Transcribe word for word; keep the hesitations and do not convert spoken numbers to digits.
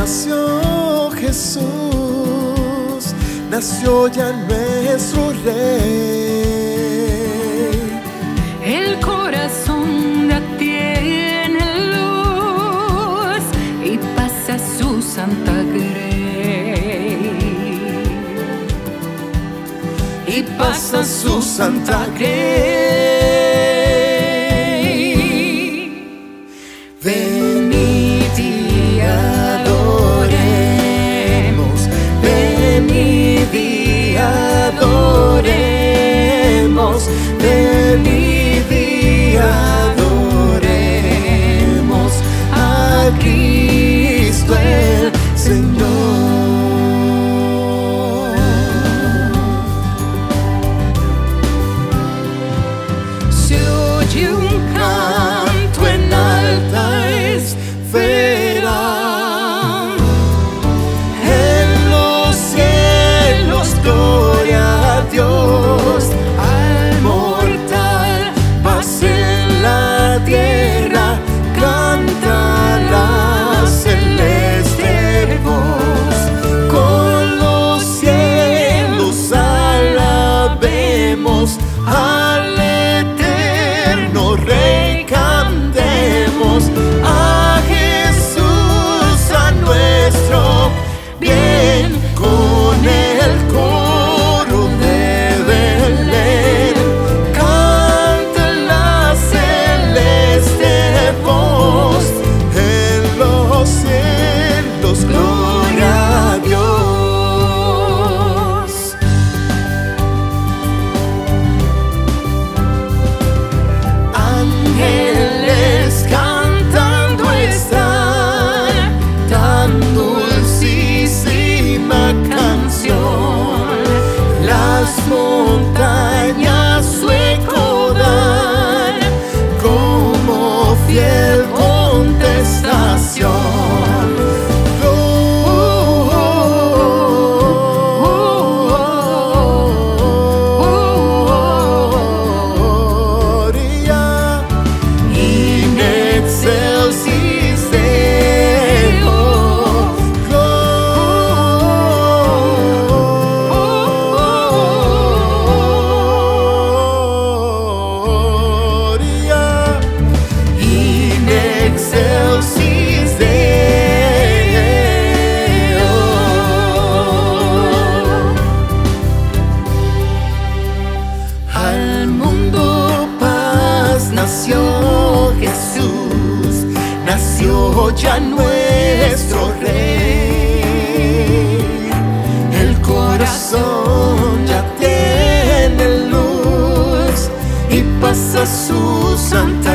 nació Jesús, nació ya nuestro Rey. El corazón ya tiene luz y pasa su santa grey. Y pasa su santa grey. Venid y adoremos, venid y adoremos, venid y adoremos a Cristo el Señor. Se oye un canto en alta esfera, en los cielos gloria a Dios, al mortal paz en la tierra, canta la celeste voz. Con los cielos alabemos al eterno Rey, cantemos a Jesús, a nuestro bien, con el coro de Belén. Canta la celeste voz, en los cielos gloria a Dios. Ángeles cantando están, tan dulcísima canción. Las montañas su eco dan como fiel contestación. Gloria in excelsis Deo. Gloria in excelsis Deo. Al mundo paz nació Jesús, nació ya nuestro Rey. El corazón ya tiene luz y pasa su santa